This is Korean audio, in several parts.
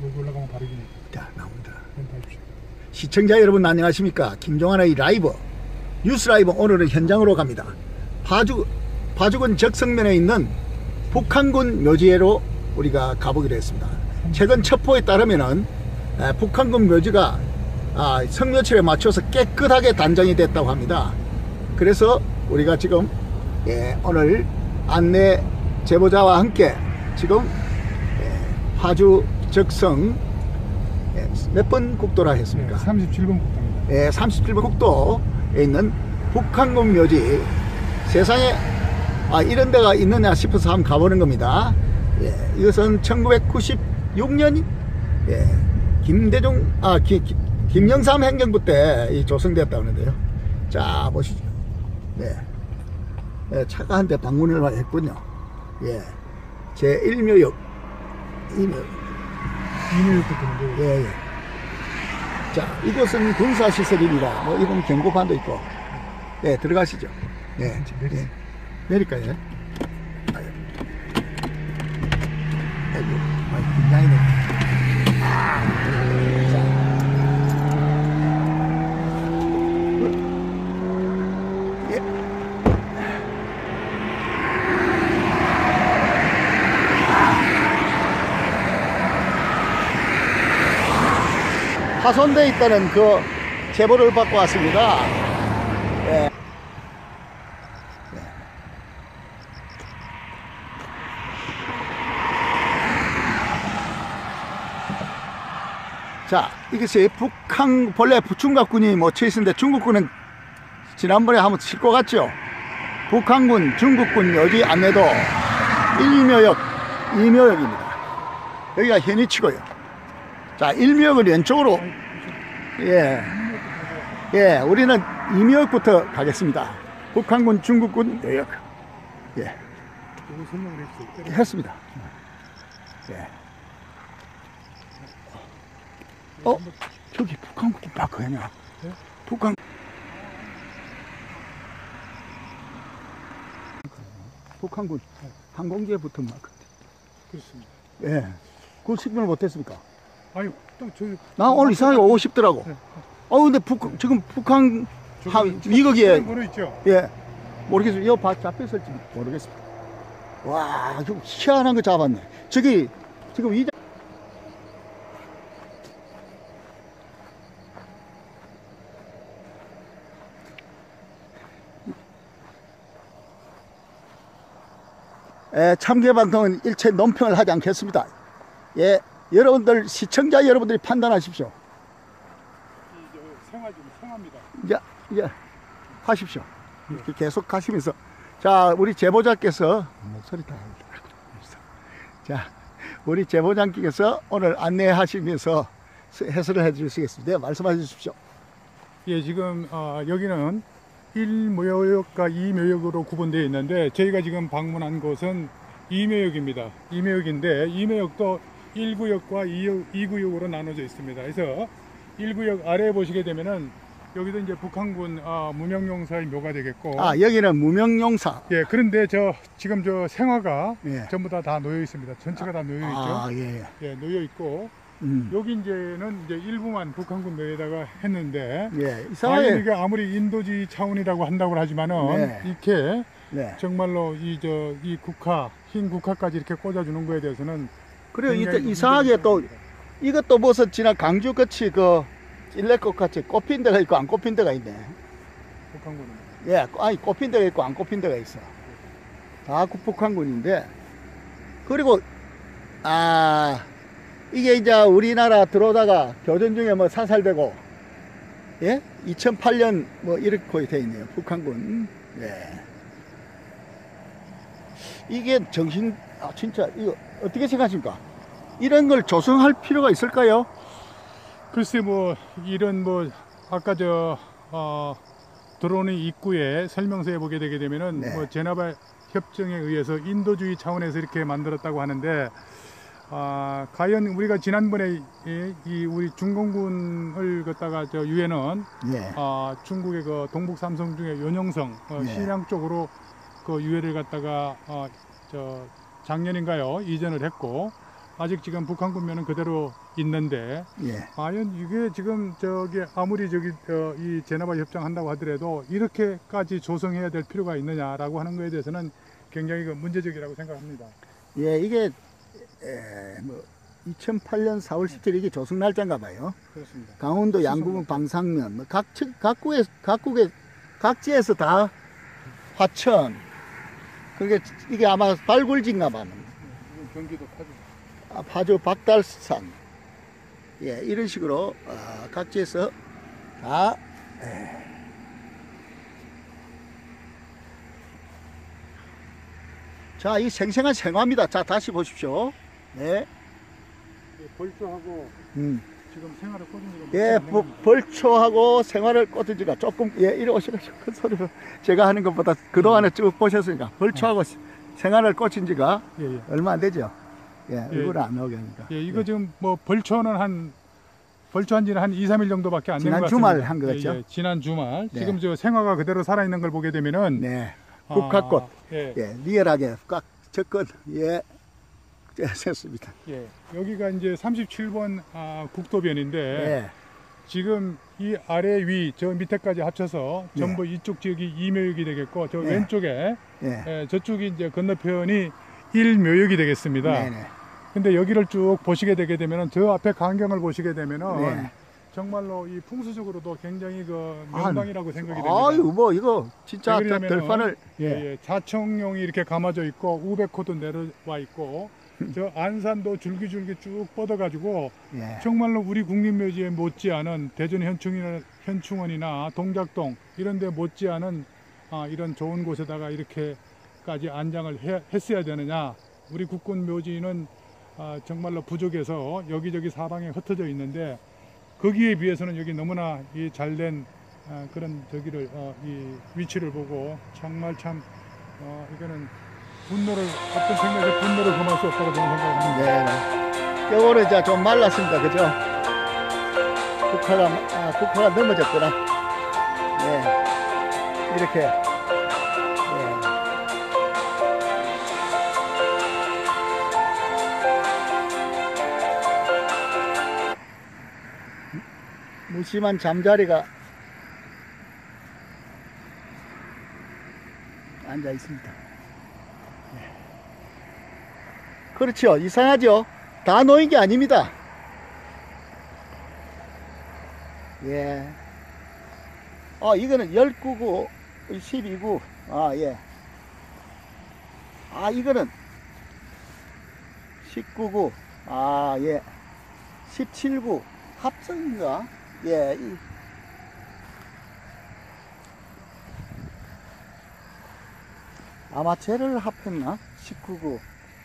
여기 올라가면 바로 이기네. 자, 나옵니다. 시청자 여러분 안녕하십니까? 김종환의 라이브 뉴스 라이브. 오늘은 현장으로 갑니다. 파주군 적성면에 있는 북한군 묘지로 우리가 가보기로 했습니다. 최근 첩보에 따르면은 북한군 묘지가 성묘철에 맞춰서 깨끗하게 단장이 됐다고 합니다. 그래서 우리가 지금 오늘 안내 제보자와 함께 지금 파주 적성 몇 번 국도라 했습니까? 37번 국도입니다. 37번 국도에 있는 북한군 묘지. 세상에 이런 데가 있느냐 싶어서 한번 가보는 겁니다. 이것은 1996년 김영삼 행정부 때 조성되었다고 하는데요. 자, 보시죠. 차가 한 대 방문을 했군요. 제 1묘역 2묘역 국도인데. 자, 이곳은 군사시설입니다. 뭐 이런 경고판도 있고. 들어가시죠. 내릴까요? 긴장이네. 파손되어 있다는 그 제보를 받고 왔습니다. 자, 이것이 본래 중각군이 묻혀 있는데 중국군은 지난번에 한번 칠 것 같죠? 북한군, 중국군 묘지 안내도 1묘역, 2묘역입니다. 여기가 현위치고요. 자, 1묘역을 왼쪽으로, 우리는 2묘역부터 가겠습니다. 북한군, 중국군 묘역. 설명을 했습니다. 저기 북한군 마크냐? 북한군 항공기에 붙은 마크. 그렇습니다. 그걸 식별을 못했습니까? 아니, 나 오늘 이상하게 오고 싶더라고. 근데 지금 북한 미국에 번호 있죠? 모르겠어요. 이거 잡혔을지 모르겠습니다. 와, 좀 희한한 거 잡았네. 저기 지금 참개방통은 일체 논평을 하지 않겠습니다. 여러분들 시청자 여러분들이 판단하십시오. 생합니다. 이제 하십시오. 이렇게 계속 가시면서. 자, 우리 제보자께서 목소리 다 자, 우리 제보자께서 오늘 안내하시면서 해설을 해주시겠습니다. 말씀해 주십시오. 지금 여기는 1묘역과 2묘역으로 구분되어 있는데 저희가 지금 방문한 곳은 2묘역입니다. 2묘역인데 2묘역도 1구역과 2구역으로 나눠져 있습니다. 그래서 1구역 아래에 보시게 되면은 여기도 이제 북한군 무명용사의 묘가 되겠고. 여기는 무명용사. 그런데 지금 생화가 전부 다 놓여 있습니다. 전체가 다 놓여 있죠. 놓여 있고. 여기 이제는 일부만 북한군 묘에다가 했는데. 이상하게 이게 아무리 인도주의 차원이라고 한다고 하지만은 이렇게 정말로 이 흰 국화까지 이렇게 꽂아주는 거에 대해서는. 그래요. 이상하게 또 이것도 무슨 지난 강주같이 일레꽃 같이 꼽힌 데가 있고 안 꼽힌 데가 있네. 북한군은. 꼽힌 데가 있고 안 꼽힌 데가 있어. 다 북한군인데. 그리고 이게 이제 우리나라 들어오다가 교전 중에 뭐 사살되고 2008년 뭐 이렇게 돼 있네요. 북한군. 이게 진짜 이거 어떻게 생각하십니까? 이런 걸 조성할 필요가 있을까요? 글쎄, 이런 아까 들어오는 입구에 설명서에 보게 되게 되면은 제네바 협정에 의해서 인도주의 차원에서 이렇게 만들었다고 하는데, 과연 우리가 지난번에 우리 중공군을 갖다가 유엔은 중국의 동북 삼성 중에 연영성 신양 쪽으로 유해를 갖다가 작년인가요 이전을 했고, 아직 지금 북한군면은 그대로 있는데 예. 과연 이게 지금 저기 아무리 저기 이 제네바 협정한다고 하더라도 이렇게까지 조성해야 될 필요가 있느냐라고 하는 거에 대해서는 굉장히 그 문제적이라고 생각합니다. 예, 이게 뭐 2008년 4월 17일 이게 조성 날짜인가 봐요. 그렇습니다. 강원도 양구군 방상면 뭐 각지에서 다 화천. 그게 이게 아마 발굴지인가 봐. 경기도 파주. 파주 박달산. 예, 이런 식으로 각지에서 다 자, 이 생생한 생화입니다. 자, 다시 보십시오. 네. 벌초하고 지금 생활을 꽂은 지가 예, 벌초하고 생활을 꽂은 지가 조금, 예, 이리 오시가지고 큰 소리로 제가 하는 것보다 그동안에 쭉 보셨으니까 벌초하고 생활을 꽂힌 지가 예, 예. 얼마 안 되죠? 예, 예. 얼굴을 안 나오게 하니까. 예, 이거 지금 뭐 벌초한 지는 한 2, 3일 정도밖에 안 된 것 지난 같습니다. 주말 한 거죠? 예, 지난 주말. 네. 지금 저 생화가 그대로 살아있는 걸 보게 되면은 네. 국화꽃. 예, 예, 리얼하게 꽉 접근, 예, 셌습니다. 예. 여기가 이제 37번 국도변인데 예, 지금 이 아래 위 저 밑에까지 합쳐서 전부 이쪽 지역이 2묘역이 되겠고 저 네. 왼쪽에 예. 예, 저쪽이 이제 건너편이 1묘역이 되겠습니다. 네네. 근데 여기를 쭉 보시게 되게 되면은 저 앞에 광경을 보시게 되면은 네. 정말로 이 풍수적으로도 굉장히 그 명당이라고 생각이 됩니다. 아유, 뭐, 이거, 진짜, 왜 그러냐면은 들판을, 예, 예, 예, 자청룡이 이렇게 감아져 있고 우백호도 내려와 있고 저 안산도 줄기줄기 쭉 뻗어가지고 예, 정말로 우리 국립묘지에 못지않은 대전 현충원이나 동작동 이런 데 못지않은 이런 좋은 곳에다가 이렇게까지 안장을 했어야 되느냐. 우리 국군 묘지는 정말로 부족해서 여기저기 사방에 흩어져 있는데 거기에 비해서는 여기 너무나 이 잘된 그런 저기를 이 위치를 보고 정말 참 이거는 어떤 생각에 분노를 금할 수 없다고 저는 생각합니다. 네. 요거는 이제 좀 말랐습니다. 그죠? 국화가 넘어졌구나. 네. 이렇게. 예. 무심한 잠자리가 앉아 있습니다. 그렇죠. 이상하죠. 다 놓인 게 아닙니다. 예. 이거는 19구, 12구. 예. 이거는 19구. 예. 17구. 합성인가? 예. 아마 쟤를 합했나? 19구.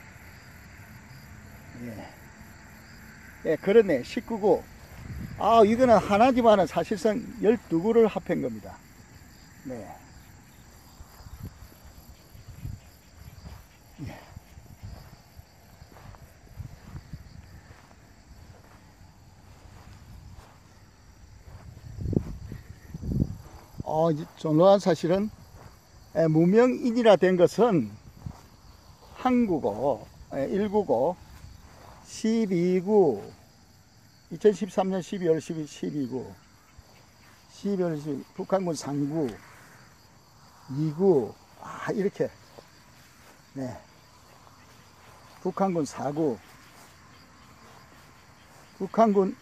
예. 예, 그렇네. 19구. 이거는 하나지만은 사실상 12구를 합한 겁니다. 네. 예. 존로한 사실은 무명인이라 된 것은 항구고 1구고 12구 2013년 12월 12구 12월 12구 북한군 상구 2구 이렇게 네 북한군 4구 북한군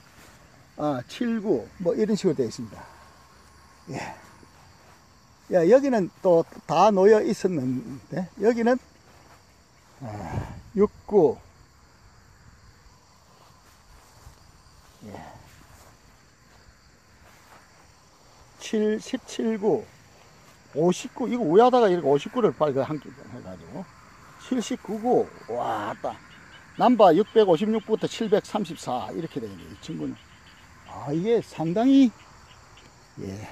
7구 뭐 이런 식으로 되어 있습니다. 예. 야, 여기는 또 다 놓여 있었는데 여기는 6구 예. 17구 59 이거 우야다가 이렇게 59를 빨리 한개 해가지고 79구 와따 남바 656부터 734 이렇게 되겠네. 이 친구는 이게 상당히 예.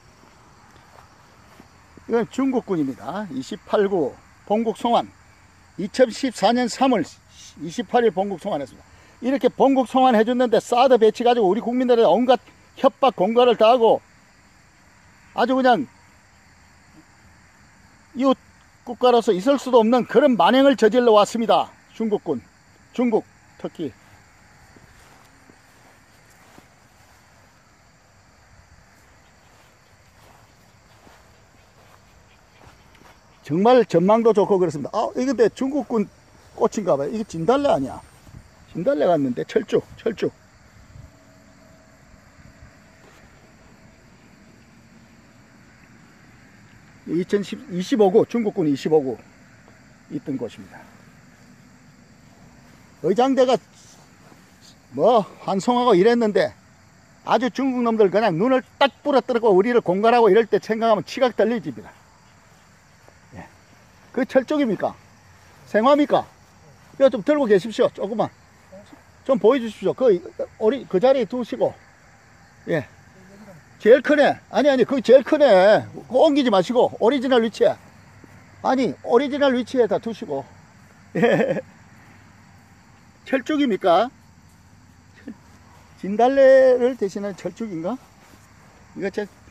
이건 중국군입니다. 28구 본국 송환 2014년 3월 28일 본국 송환했습니다. 이렇게 본국 송환 해줬는데 사드 배치 가지고 우리 국민들의 온갖 협박 공갈을 당하고 아주 그냥 이웃 국가로서 있을 수도 없는 그런 만행을 저질러 왔습니다. 중국군 중국 특히. 정말 전망도 좋고 그렇습니다. 아, 이게 근데 중국군 꽃인가 봐요. 이게 진달래 아니야? 진달래 같는데 철쭉. 25구, 중국군 25구 있던 곳입니다. 의장대가 뭐 환송하고 이랬는데 아주 중국 놈들 그냥 눈을 딱 부러뜨리고 우리를 공갈하고 이럴 때 생각하면 치각 떨리집니다. 예. 그 철쭉입니까? 생화입니까? 이거 좀 들고 계십시오. 조금만 좀 보여주십시오. 그 자리에 두시고. 예. 제일 크네. 아니, 그거 제일 크네. 그거 옮기지 마시고, 오리지널 위치에. 아니, 오리지널 위치에다 두시고. 예. 철쭉입니까? 진달래를 대신한 철쭉인가? 이거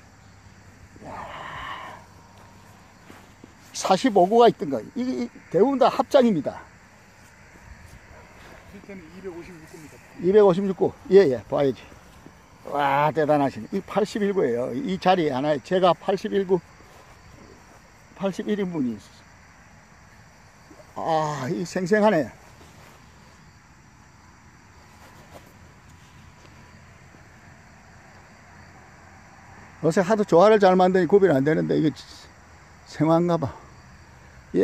45구가 있던 거. 이게 대부분 다 합장입니다. 실제는 256구입니다. 256구. 예, 봐야지. 와, 대단하시네. 이 81구예요. 이 자리 하나에 제가 81구, 81인분이 있었어요. 아, 이 생생하네. 요새 하도 조화를 잘 만드니 구별이 안 되는데, 이게 생화인가 봐. 예.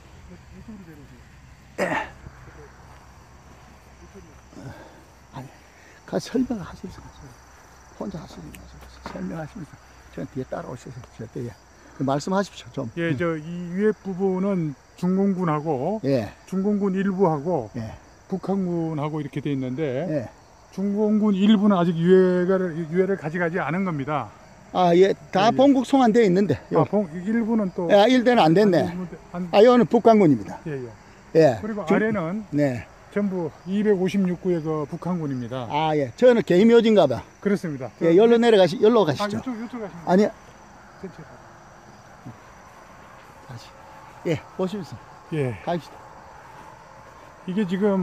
아니, 가서 설명하시면서 혼자 하시면서 설명하시면서 저 뒤에 따라오셔서 저 뒤에 말씀하십시오 좀. 예, 저 이 위에 부분은 중공군하고 예. 중공군 일부하고 예. 북한군하고 이렇게 돼 있는데 예. 중공군 일부는 아직 유해를 가져가지 않은 겁니다. 아, 예. 다 예. 본국 송환되어 있는데. 아, 일부는 또 예, 일대는 안 됐네. 아, 이거는 북한군입니다. 예. 예. 그리고 아래는 네. 전부 256구의 그 북한군입니다. 아, 예. 저는 개임묘지인가 봐. 그렇습니다. 예, 열로 열로 아, 가시죠. 이쪽 가시면 아니, 전체. 다시. 예, 보시면서 예. 가십시다. 이게 지금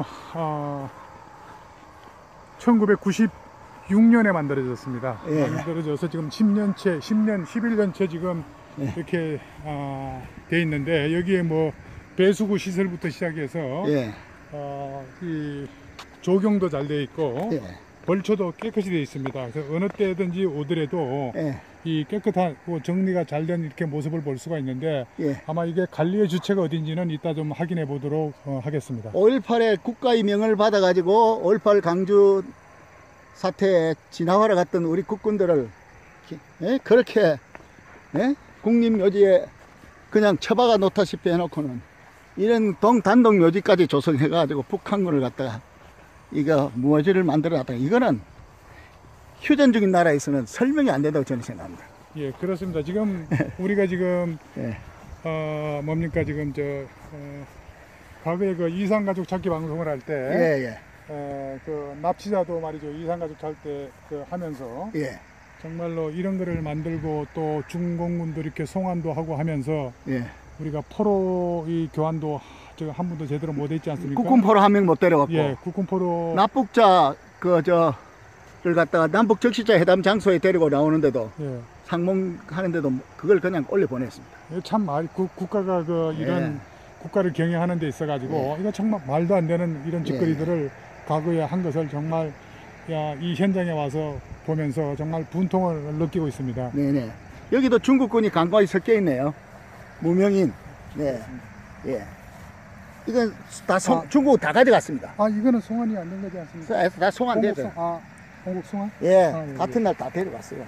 1996년에 만들어졌습니다. 예. 만들어져서 지금 11년째 지금 예. 이렇게 돼 있는데 여기에 뭐 배수구 시설부터 시작해서 예. 이 조경도 잘 돼 있고 예. 벌초도 깨끗이 돼 있습니다. 그래서 어느 때든지 오더라도 예. 이 깨끗하고 정리가 잘 된 이렇게 모습을 볼 수가 있는데 예. 아마 이게 관리의 주체가 어딘지는 이따 좀 확인해 보도록 하겠습니다. 5.18에 국가의 명을 받아가지고 5.18 강주 사태에 지나가러 갔던 우리 국군들을 예? 그렇게 예? 국립묘지에 그냥 처박아 놓다시피 해놓고는 이런 단독 묘지까지 조성해가지고 북한군을 갖다가 이거 무엇을 만들어놨다. 이거는 휴전 중인 나라에서는 설명이 안 된다고 저는 생각합니다. 예, 그렇습니다. 지금 우리가 지금 예. 뭡니까 지금 과거에 그 이산가족 찾기 방송을 할 때 예, 예. 그 납치자도 말이죠 이산가족 찾을 때 하면서 예. 정말로 이런 거를 만들고 또 중공군도 이렇게 송환도 하고 하면서 예. 우리가 포로 이 교환도 한 번도 제대로 못 했지 않습니까? 국군포로 한 명 못 데려갔고 예, 국군포로 납북자 를 갖다가 남북 적시자 회담 장소에 데리고 나오는데도 예. 상봉하는데도 그걸 그냥 올려 보냈습니다. 참 국가가 이런 국가를 경영하는 데 있어가지고 이거 정말 말도 안 되는 이런 짓거리들을 과거에 한 것을 정말 이 현장에 와서 보면서 정말 분통을 느끼고 있습니다. 네네. 여기도 중국군이 강과히 섞여 있네요. 무명인. 네. 예. 이건 다 중국 다 가져갔습니다. 아, 이거는 송환이 안 된 거지 않습니까? 다 송환되죠. 공국 송환? 예. 같은 날 다 데려갔어요.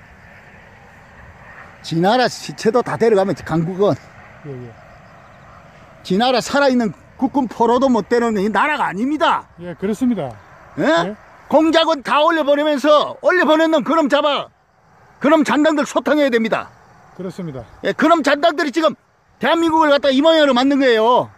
지나라 시체도 다 데려가면 강국은 예. 지나라 살아있는 국군 포로도 못 데려오는 이 나라가 아닙니다. 예, 그렇습니다. 예? 예? 공작원 다 올려보내면서 올려보내는 그놈 잡아 그놈 잔당들 소탕해야 됩니다. 그렇습니다. 예, 그놈 잔당들이 지금 대한민국을 갖다 이 모양으로 만든 거예요.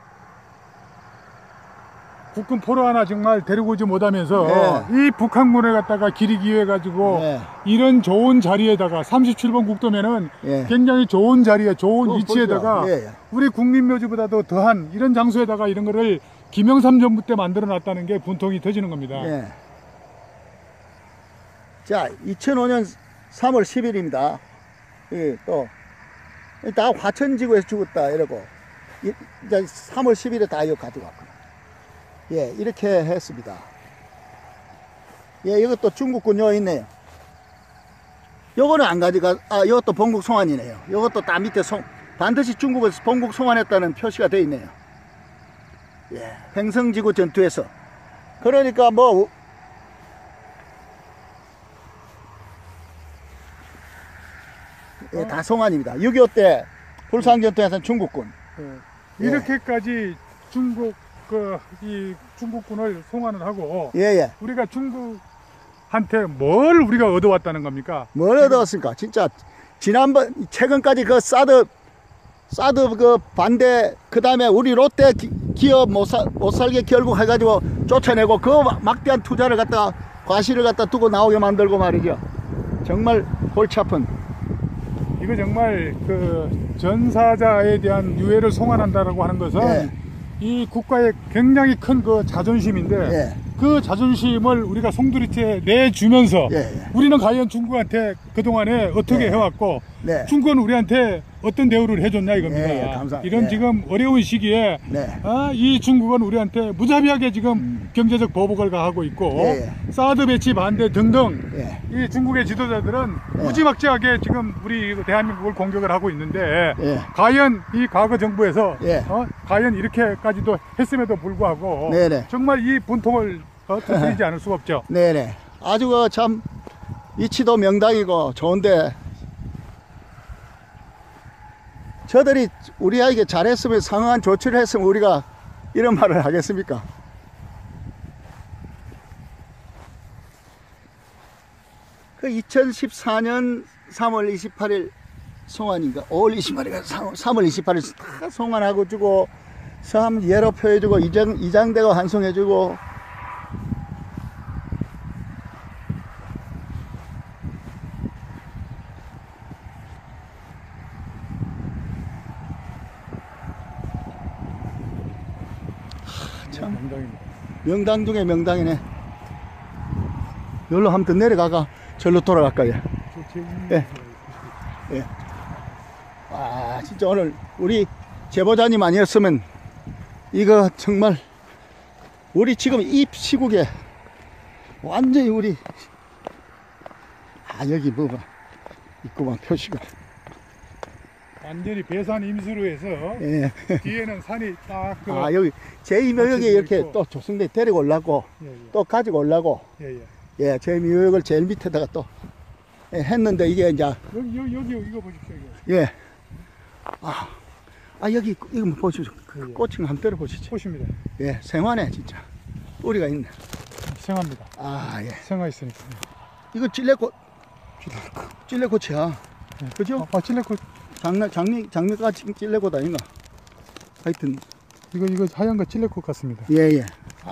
국군 포로 하나 정말 데리고 오지 못하면서 이 북한군을 갖다가 기리기해 가지고 이런 좋은 자리에다가 37번 국도면은 굉장히 좋은 자리에 좋은 위치에다가 우리 국립묘지보다도 더한 이런 장소에다가 이런 거를 김영삼 정부 때 만들어 놨다는 게 분통이 터지는 겁니다. 예. 자, 2005년 3월 10일입니다. 예, 또, 다 화천지구에서 죽었다, 이러고. 이제 3월 10일에 다 이거 가져갔구나. 예, 이렇게 했습니다. 예, 이것도 중국군 요 있네요. 요거는 안 가져가, 이것도 본국 송환이네요. 이것도 다 밑에 반드시 중국에서 본국 송환했다는 표시가 되어 있네요. 예, 횡성지구 전투에서. 그러니까 뭐, 예, 다 송환입니다. 6.25 때 불상전투에서는 중국군. 예. 이렇게까지 이 중국군을 송환을 하고 예, 예. 우리가 중국한테 뭘 우리가 얻어왔다는 겁니까? 뭘 얻어왔습니까? 진짜 지난번 최근까지 그 사드 그 반대, 그 다음에 우리 롯데 기업 못 살게 결국 해가지고 쫓아내고 그 막대한 투자를 갖다가 과실을 갖다 두고 나오게 만들고 말이죠. 정말 골치 아픈. 이거 정말 그 전사자에 대한 유해를 송환한다라고 하는 것은 예. 이 국가의 굉장히 큰 그 자존심인데 예. 그 자존심을 우리가 송두리째 내주면서 예. 우리는 과연 중국한테 그동안에 어떻게 네. 해왔고 네. 중국은 우리한테 어떤 대우를 해줬냐 이겁니다. 예, 감사합니다. 이런 예. 지금 어려운 시기에 네. 이 중국은 우리한테 무자비하게 지금 경제적 보복을 가하고 있고 예. 사드 배치 반대 등등 예. 이 중국의 지도자들은 예. 무지막지하게 지금 우리 대한민국을 공격을 하고 있는데 예. 과연 이 과거 정부에서 예. 과연 이렇게까지도 했음에도 불구하고 네네. 정말 이 분통을 터뜨리지 않을 수가 없죠. 네네. 아주 그 참 위치도 명당이고 좋은데 저들이 우리에게 잘했으면 상응한 조치를 했으면 우리가 이런 말을 하겠습니까? 그 2014년 3월 28일 송환인가 5월 28일 3월 28일 다 송환하고 주고 섬 예로 표해주고 이장대가 환송해주고 참 명당입니다. 명당 중에 명당이네. 여기로 한번 더 내려가가 절로 돌아갈까요? 예. 예. 와, 진짜 오늘 우리 제보자님 아니었으면 이거 정말 우리 지금 이 시국에 완전히 우리 여기 뭐가 있구만 표시가. 완전히 배산 임수로 해서 예. 뒤에는 산이 딱 여기 제2묘역에 이렇게 있고. 또 조성대 데리고 올라고 예, 또 가지고 올라고 예, 예. 예, 제2묘역을 제일 밑에다가 또 했는데 이게 이제 여기 이거 보십시오. 이거. 예. 여기 이거 한번 보시죠. 예. 꽃이 한번 때려보시죠. 꽃입니다. 예, 생화네 진짜. 뿌리가 있네. 생합니다. 예. 생화 있으니까. 이거 찔레꽃이야. 그죠? 찔레꽃. 장미가 찔레꽃 아닌가? 하여튼 이거 하얀 거 찔레꽃 같습니다. 예.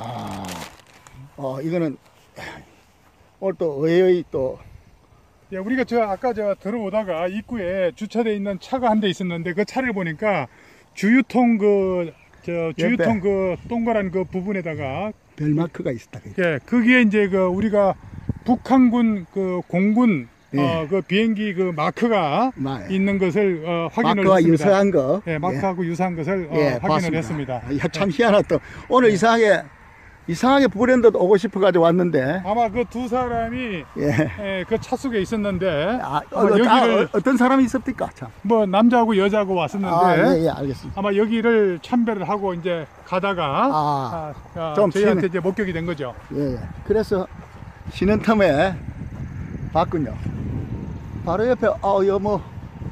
이거는 오늘 또 의외의 또 예, 우리가 아까 들어오다가 입구에 주차되어 있는 차가 한 대 있었는데 그 차를 보니까 주유통 주유통 그 동그란 그 부분에다가 별마크가 있었다. 예, 거기에 이제 우리가 북한군 그 공군 예. 그 비행기 그 마크가 있는 것을 확인을 마크와 했습니다. 유사한 거. 예, 마크하고 유사한 것을 확인을 봤습니다. 했습니다. 참 희한하다. 오늘 이상하게 브랜드 오고 싶어 가지고 왔는데. 아마 그 두 사람이 그 차 속에 있었는데 어떤 사람이 있었습니까? 참. 뭐 남자하고 여자하고 왔었는데 예, 알겠습니다. 아마 여기를 참배를 하고 이제 가다가 좀 저희한테 이제 목격이 된 거죠. 예. 그래서 쉬는 틈에 봤군요. 바로 옆에 이거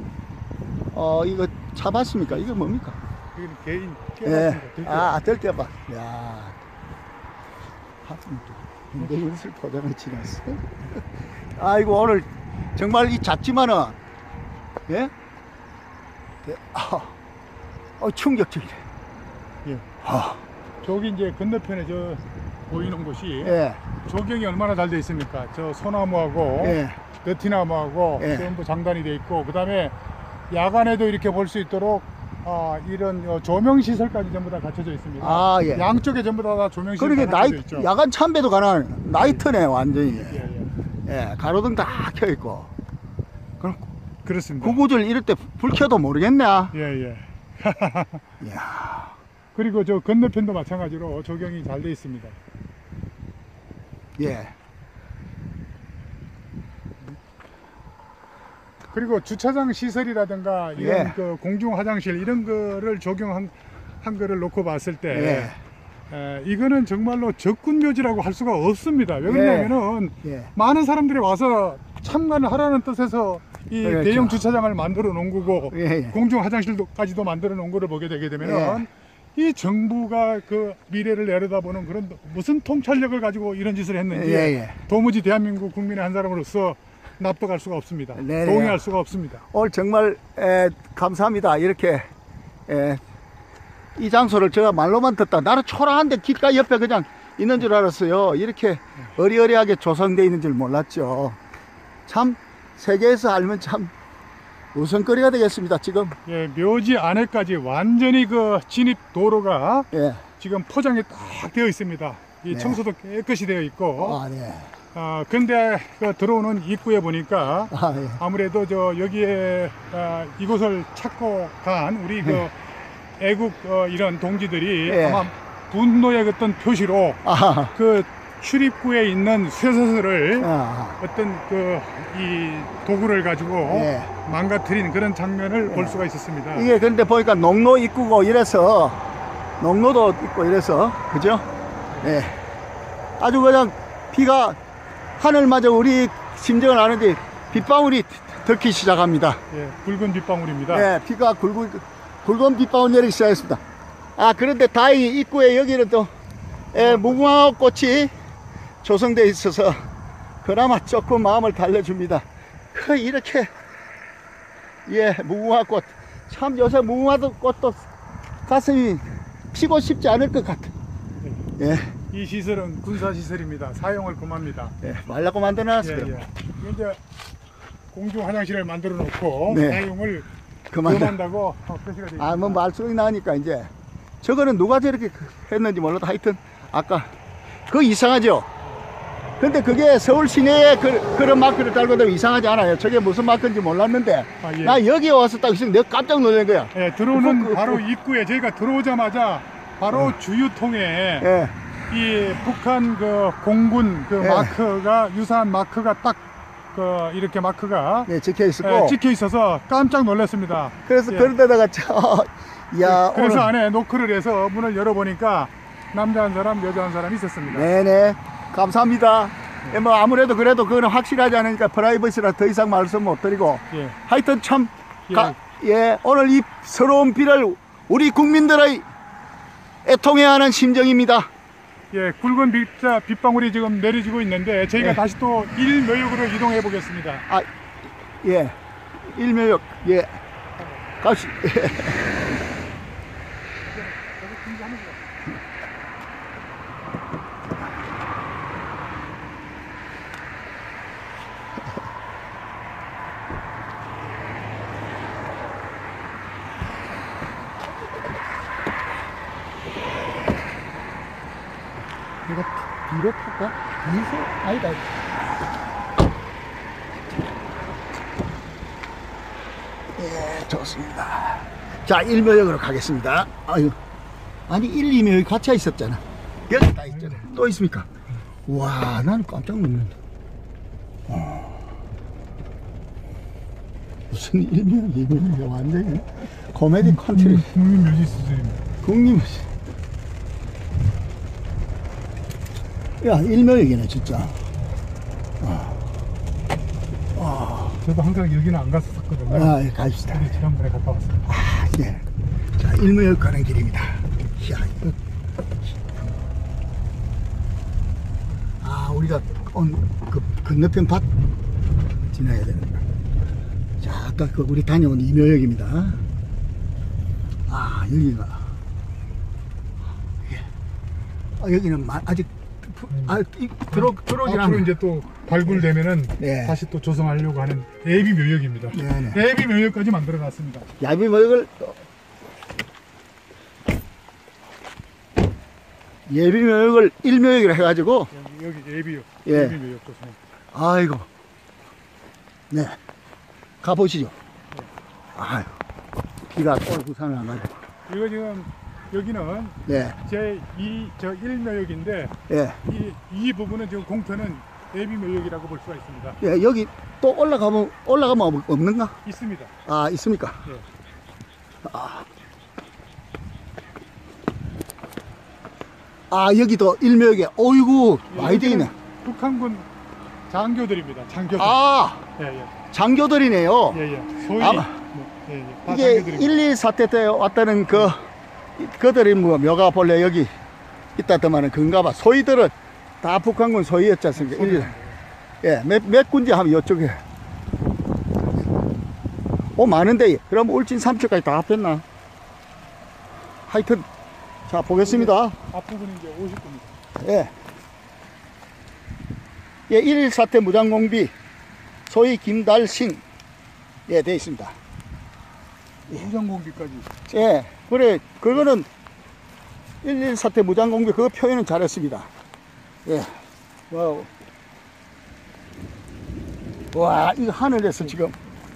이거 차 봤습니까? 이거 뭡니까? 이건 개인 들깨밭. 야. 내 옷을 포장을 지났어. 아이고 오늘 정말 이 작지만은 예? 충격적이네. 예. 저기 이제 건너편에 보이는 곳이 예. 조경이 얼마나 잘 돼 있습니까? 저 소나무하고 예. 느티나무하고 예. 전부 장단이 돼 있고 그 다음에 야간에도 이렇게 볼 수 있도록 이런 조명 시설까지 전부 다 갖춰져 있습니다. 아, 예. 양쪽에 전부 다 조명 시설 그러게 다 갖춰져 있죠. 야간 참배도 가능한 나이트네 완전히. 예, 예, 가로등 다 켜 있고. 그럼 그렇습니다. 구구절 이럴 때 불 켜도 모르겠네. 예. 이야. 그리고 저 건너편도 마찬가지로 조경이 잘 돼 있습니다. 예. 그리고 주차장 시설이라든가 이런 예. 그 공중 화장실 이런 거를 적용한 거를 놓고 봤을 때 이거는 정말로 적군 묘지라고 할 수가 없습니다. 왜 그러냐면은 예. 많은 사람들이 와서 참관을 하라는 뜻에서 이 그렇죠. 대형 주차장을 만들어 놓은 거고 예. 공중 화장실까지도 만들어 놓은 거를 보게 되게 되면은 이 정부가 그 미래를 내려다보는 그런 무슨 통찰력을 가지고 이런 짓을 했는지 예. 도무지 대한민국 국민의 한 사람으로서 납득할 수가 없습니다. 네네. 동의할 수가 없습니다. 오늘 정말 감사합니다. 이렇게 이 장소를 제가 말로만 듣다 나는 초라한데 길가 옆에 그냥 있는 줄 알았어요. 이렇게 어리어리하게 조성되어 있는 줄 몰랐죠. 참 세계에서 알면 참 우선거리가 되겠습니다. 지금 예, 묘지 안에까지 완전히 그 진입 도로가 예. 지금 포장이 딱 되어 있습니다. 이 네. 청소도 깨끗이 되어 있고 네. 근데 그 들어오는 입구에 보니까 예. 아무래도 저 여기에 이곳을 찾고 간 우리 그 애국 이런 동지들이 예. 아마 분노의 어떤 표시로 그 출입구에 있는 쇠사슬을 어떤 그 이 도구를 가지고 예. 망가뜨린 그런 장면을 볼 수가 있었습니다. 이게 근데 보니까 농로 입구고 이래서 농로도 있고 이래서 그죠? 예. 아주 그냥 비가 하늘마저 우리 심정을 아는데 빗방울이 덮기 시작합니다. 예, 붉은 빗방울입니다. 예, 비가 굵은 빗방울 내리기 시작했습니다. 그런데 다행히 입구에 여기는 또 무궁화 꽃이 조성되어 있어서 그나마 조금 마음을 달래줍니다. 이렇게 무궁화 꽃 참 요새 무궁화 꽃도 가슴이 피고 싶지 않을 것 같아. 예. 이 시설은 군사 시설입니다. 사용을 금합니다. 말라고 만들어놨어요. 이제 공중 화장실을 만들어 놓고 사용을 금한다고 표시가 되어 있습니다. 뭐 말소리 나니까 이제 저거는 누가 저렇게 했는지 몰라도 하여튼 아까 그거 이상하죠. 근데 그게 서울 시내에 그런 마크를 달고 다니면 이상하지 않아요. 저게 무슨 마크인지 몰랐는데 나 여기 와서 딱 있으면 내가 깜짝 놀란 거야. 예, 들어오는 바로 입구에 저희가 들어오자마자 바로 주유통에 이 북한 그 공군 그 마크가 유사한 마크가 딱 이렇게 마크가 찍혀 있었고 찍혀 있어서 깜짝 놀랐습니다. 그래서 그런데다가 야 그래서 오늘 안에 노크를 해서 문을 열어보니까 남자 한 사람 여자 한 사람 있었습니다. 네네 감사합니다. 뭐 아무래도 그래도 그거는 확실하지 않으니까 프라이버시라 더 이상 말씀 못 드리고 하여튼 참 오늘 이 서러운 비를 우리 국민들의 애통해야 하는 심정입니다. 예, 굵은 빗방울이 지금 내려지고 있는데 저희가 다시 또 일묘역으로 이동해 보겠습니다. 일묘역 갑시다. 이거 뒤로 탈까? 뒤에서? 아니다. 좋습니다. 자, 일묘역으로 가겠습니다. 아니 1, 2묘역이 같이 있었잖아. 여기 다 있잖아. 또 있습니까? 와, 나는 깜짝 놀랐네. 무슨 1묘역, 2묘역 완전히 코미디 컨트리. 국민묘지 수준입니다. 국민묘지. 야, 일묘역이네 진짜. 저도 항상 여기는 안 갔었거든요. 갑시다. 지난번에 갔다 왔습니다. 자, 일묘역 가는 길입니다. 야, 이거. 우리가 그 건너편 밭 지나야 되는구나. 자, 아까 우리 다녀온 이묘역입니다. 여기가. 여기는 아직 들어오진 않아요. 앞으로 이제 또 발굴되면은 다시 또 조성하려고 하는 예비 묘역입니다. 예비 묘역까지 만들어 놨습니다. 야비 묘역을 예비묘역을 1묘역이라 해가지고. 여기 예비요. 예. 예비묘역 조선. 아이고. 네. 가보시죠. 아유. 비가 또 부산을 안 가지고. 이거 지금 여기는 네. 제 1묘역인데 예. 이 부분은 지금 공터는 예비묘역이라고 볼 수가 있습니다. 예, 여기 또 올라가면 없는가? 있습니다. 아, 있습니까? 예. 아, 여기도 1묘역에, 어이구, 많이 돼 있네. 북한군 장교들입니다. 장교들. 아, 예, 예. 장교들이네요. 예, 예. 소위 아, 예, 예. 다 이게 장교들입니다. 1.1 사태 때 왔다는 그들이 뭐 묘가 본래 여기 있다더만은 그건가 봐. 소위들은 다 북한군 소위였지 않습니까? 예, 몇 군데 하면 이쪽에. 많은데, 그럼 울진 삼척까지 다 합했나? 하여튼, 자, 보겠습니다. 앞부분이 이제 50분입니다. 예. 예, 1.1 사태 무장공비, 소위 김달싱, 예, 되어 있습니다. 무장공비까지. 예, 그래, 그거는 1.1 사태 무장공비, 그 표현은 잘했습니다. 예. 와우. 와, 이거 하늘에서 지금.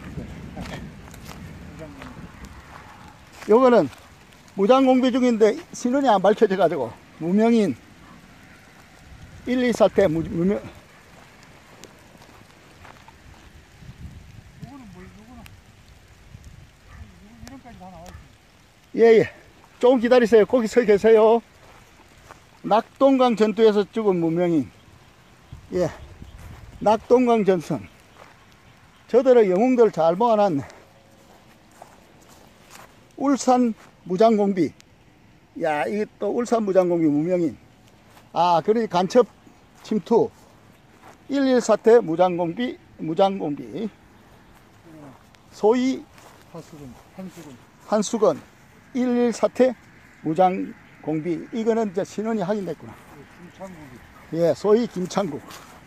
요거는 무장공비 중인데 신원이 안 밝혀져가지고, 무명인 1.2 사태 무명. 이거는 이런까지 다 나와 있습니다. 예, 예. 조금 기다리세요. 거기 서 계세요. 낙동강 전투에서 죽은 무명인. 예. 낙동강 전선. 저들의 영웅들 잘 모아놨네. 울산 무장공비. 야, 이게 또 울산 무장공비 무명인. 아, 그러니 간첩 침투. 1.1 사태 무장공비. 소위 한수건. 1.1 사태 무장공비. 이거는 이제 신원이 확인됐구나. 김창국이. 예, 소위 김창국.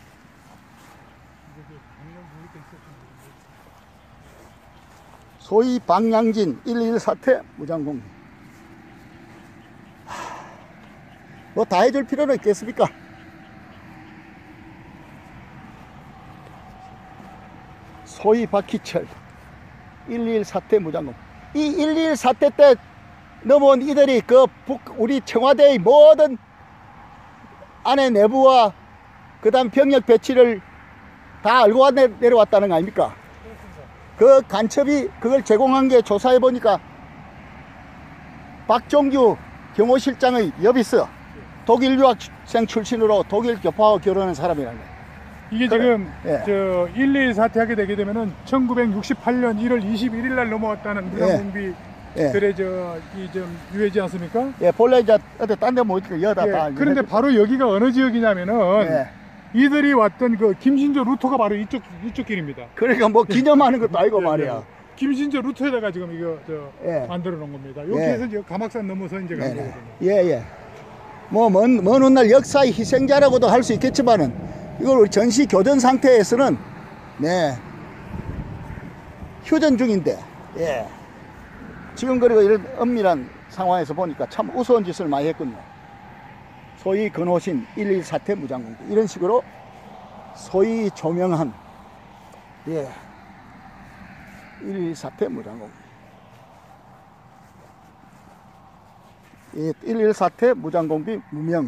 소위 방양진 1.1 사태 무장공비. 뭐 다 해줄 필요는 있겠습니까? 소위 박희철 1.1 사태 무장공비. 이 1.1 사태 때 넘어온 이들이 우리 청와대의 모든 안에 내부와 그 다음 병력 배치를 다 알고 내려왔다는 거 아닙니까? 그 간첩이 그걸 제공한 게 조사해 보니까 박종규 경호실장의 여비스, 독일 유학생 출신으로 독일 교포하고 결혼한 사람이라는 거예요. 이게 지금 예. 1.2 사태하게 되게 되면은 1968년 1월 21일 날 넘어왔다는 무장공비 예. 그래 유해지 않습니까? 예, 본래 이제 어디 딴 데 모이니까 여다 예. 다. 그런데 바로 여기가 어느 지역이냐면은 예. 이들이 왔던 그 김신조 루트가 바로 이쪽 길입니다. 그러니까 뭐 기념하는 것도 아니고 예, 말이야. 예. 김신조 루트에다가 지금 이거 예. 만들어 놓은 겁니다. 여기에서 이제 가막산 넘어서 이제 간 거거든요. 예, 예. 뭐 먼 훗날 역사의 희생자라고도 할 수 있겠지만은 이걸 우리 전시 교전 상태에서는 네 휴전 중인데 예. 지금 그리고 이런 엄밀한 상황에서 보니까 참 우스운 짓을 많이 했군요. 소위 근호신 1.1 사태 무장공비 이런 식으로 소위 조명한 예 1.1 사태 무장공비 1.1 사태 무장공비 무명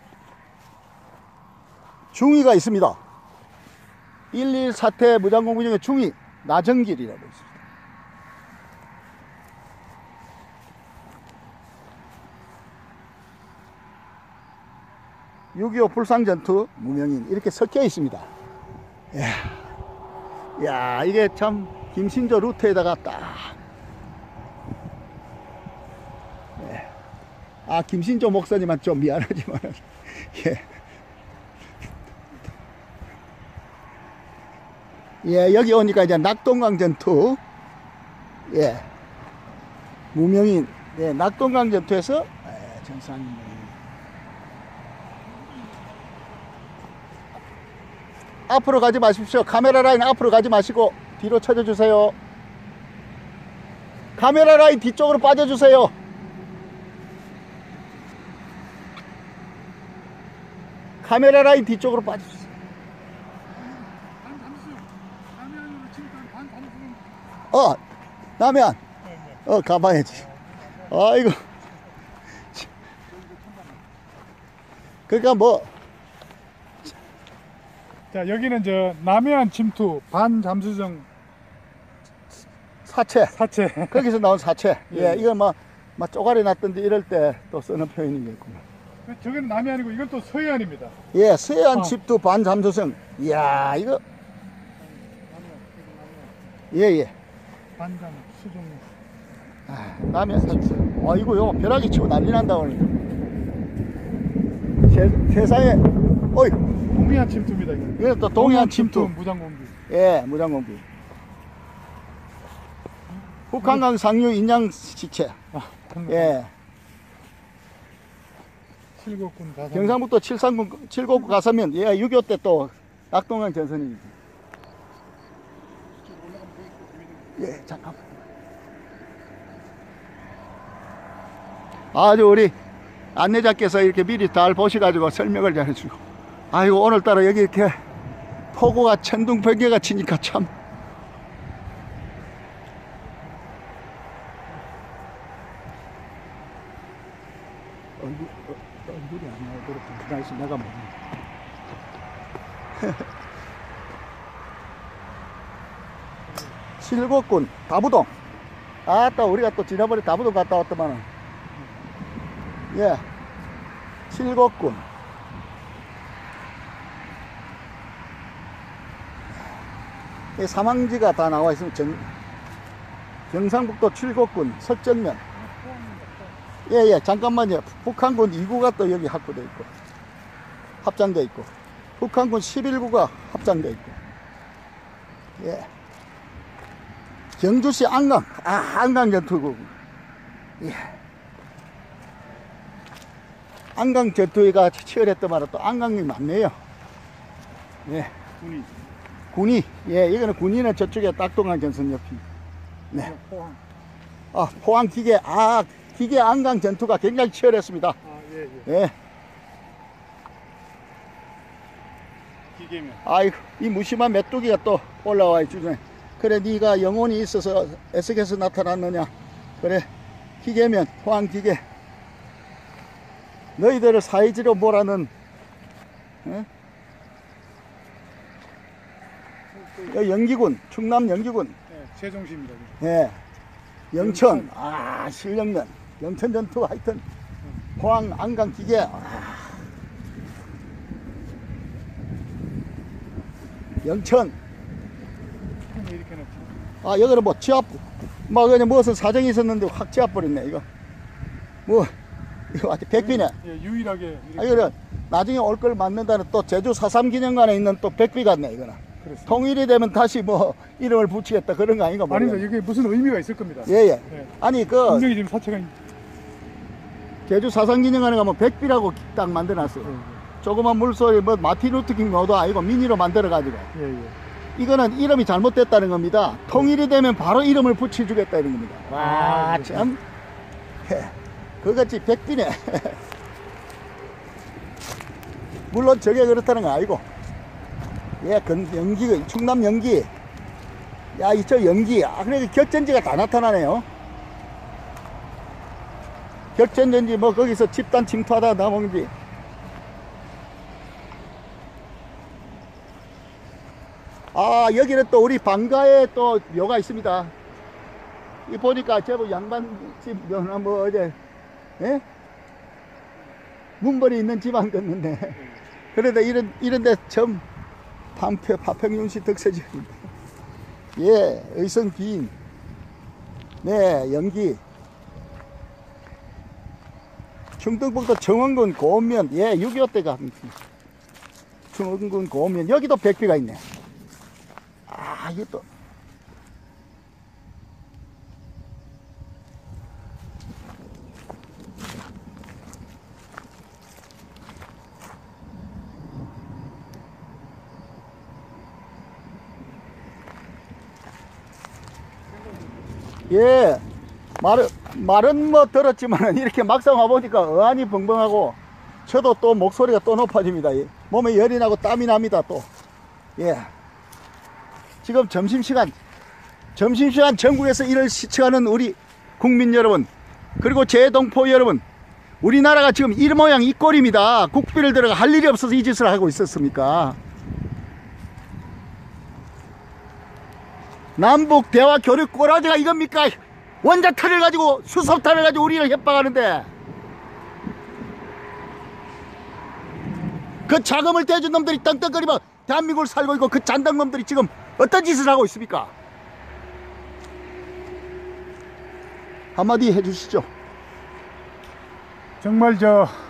중위가 있습니다. 1.1 사태 무장공비 중에 중위 나정길이라고 있습니다. 6.25 불상전투 무명인 이렇게 섞여 있습니다. 야, 이게 참 김신조 루트에다가 딱 아, 김신조 목사님은 좀 미안하지만 예. 예, 여기 오니까 이제 낙동강 전투 예. 무명인 예, 낙동강 전투에서 전사님 앞으로 가지 마십시오. 카메라 라인 앞으로 가지 마시고 뒤로 쳐져주세요. 카메라 라인 뒤쪽으로 빠져주세요. 카메라 라인 뒤쪽으로 빠져주세요. 라면. 가봐야지. 아이고. 그러니까 뭐. 자, 여기는 저 남해안 침투 반잠수정 사채. 거기서 나온 사채. 예. 이거 막 쪼가리 났던데 이럴 때 또 쓰는 표현이겠구나. 저기는 남해안이고 이건 또 서해안입니다. 예, 서해안 침투 반잠수정. 이야, 이거. 예. 반잠수정. 라면 사채. 이거 벼락이 치고 난리 난다 오늘. 세상에. 어이. 동해안 침투입니다. 이건 또 동해안 침투. 무장공비. 예, 무장공비. 북한강 상류 인양 시체. 예. 칠곡군 가서. 경상북도 칠곡 가서면 6.25 때 또 낙동강 전선입니다. 예, 잠깐. 아주 우리 안내자께서 이렇게 미리 잘 보셔가지고 설명을 잘 해주고. 아이고, 오늘따라 여기 이렇게 폭우가 천둥번개가 치니까 참. 얼굴이 안 나오도록 가만있어 내가 뭐. 칠곡군 다부동. 아따, 우리가 또 지난번에 다부동 갔다 왔더만은. 예, 칠곡군. 이 사망지가 다 나와 있으면 경상북도 칠곡군 석정면. 예, 잠깐만요. 북한군 2구가 또 여기 확보되어 있고, 합장되어 있고, 북한군 11구가 합장되어 있고, 예. 경주시 안강, 안강 전투구. 예. 안강 전투가 치열했더만 또 안강이 많네요. 예. 군이. 예, 이거는 군인은 저쪽에 낙동강 전선 옆이. 네. 포항 기계. 기계 안강 전투가 굉장히 치열했습니다. 예. 기계면. 아이고, 이 무심한 메뚜기가 또 올라와 있주네. 그래, 네가 영혼이 있어서 애석해서 나타났느냐. 그래, 기계면 포항 기계. 너희들을 사이지로 몰아는. 예? 영기군, 충남 영기군. 네, 세종시입니다. 예. 영천. 실령면. 영천 전투 하여튼. 포항 안강 기계. 영천. 이렇게 넣죠. 여기는 뭐 지압, 그냥 무슨 사정이 있었는데 확 지압버렸네, 이거. 이거 아주 백비네. 예, 유일하게. 이거는 나중에 올 걸 맞는다는 또 제주 4.3 기념관에 있는 또 백비 같네, 이거는. 그렇습니다. 통일이 되면 다시 이름을 붙이겠다, 그런 거 아닌가 모르겠네. 아닙니다. 이게 무슨 의미가 있을 겁니다. 예. 네. 아니, 분명히 지금 사체가. 제주 4.3 기념관에 가면 백비라고 딱 만들어놨어요. 조그만 물소리, 마틴 루터 킹 모도 아니고 미니로 만들어가지고. 예. 이거는 이름이 잘못됐다는 겁니다. 통일이 되면 바로 이름을 붙여주겠다 이런 겁니다. 참. 그것이 백비네. 물론 저게 그렇다는 건 아니고. 예, 연기, 충남 연기. 야, 저 연기. 그래, 격전지가 다 나타나네요. 격전전지 거기서 집단 침투하다 나머지. 여기는 또 우리 방가에 또 묘가 있습니다. 이 보니까 제법 양반집 묘나 어제, 예? 문벌이 있는 집안 같는데. 그런데 이런데 참 파평윤씨 덕세지입니다. 예, 의성 기인. 네, 연기. 충청북도 청원군 고원면. 예, 6.25 때가 청원군 고원면. 여기도 백비가 있네. 이게 또. 예, 말은 들었지만 이렇게 막상 와보니까 어안이 벙벙하고 저도 또 목소리가 또 높아집니다. 몸에 열이 나고 땀이 납니다. 또 예, 지금 점심시간 전국에서 이를 시청하는 우리 국민 여러분, 그리고 제동포 여러분, 우리나라가 지금 이 모양 이 꼴입니다. 국비를 들어가 할 일이 없어서 이 짓을 하고 있었습니까? 남북 대화 교류 꼬라지가 이겁니까? 원자탄을 가지고 수소탄을 가지고 우리를 협박하는데, 그 자금을 떼준 놈들이 떵떵거리면 대한민국을 살고 있고, 그 잔당놈들이 지금 어떤 짓을 하고 있습니까? 한마디 해주시죠. 정말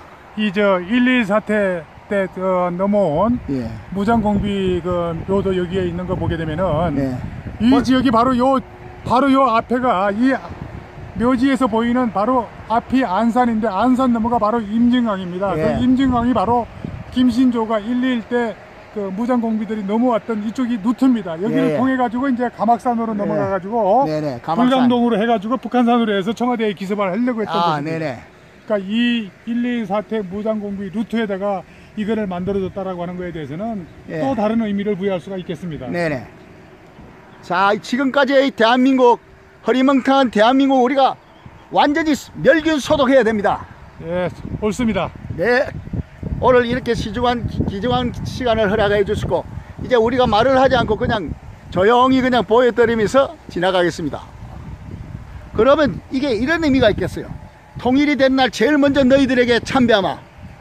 1.2 사태 때 넘어온 예. 무장공비 그 묘도 여기에 있는 거 보게 되면은 예. 이 지역이 바로 요 앞에가 이 묘지에서 보이는 바로 앞이 안산인데, 안산 너머가 바로 임진강입니다. 예. 그 임진강이 바로 김신조가 1.2 때 그 무장공비들이 넘어왔던 이쪽이 루트입니다. 여기를 예. 통해 가지고 이제 가막산으로 예. 넘어가 가지고 네네, 가막산. 불광동으로 해 가지고 북한산으로 해서 청와대에 기습을 하려고 했던 아, 것입니다. 네네. 그러니까 이 1.2 사태 무장공비 루트에다가 이거를 만들어줬다라고 하는 거에 대해서는 예. 또 다른 의미를 부여할 수가 있겠습니다. 네네. 자, 지금까지의 대한민국, 허리멍텅한 대한민국, 우리가 완전히 멸균 소독해야 됩니다. 예, 옳습니다. 네. 오늘 이렇게 귀중한 시간을 허락해 주시고, 이제 우리가 말을 하지 않고 그냥 조용히 그냥 보여드리면서 지나가겠습니다. 그러면 이게 이런 의미가 있겠어요. 통일이 된 날 제일 먼저 너희들에게 참배하마.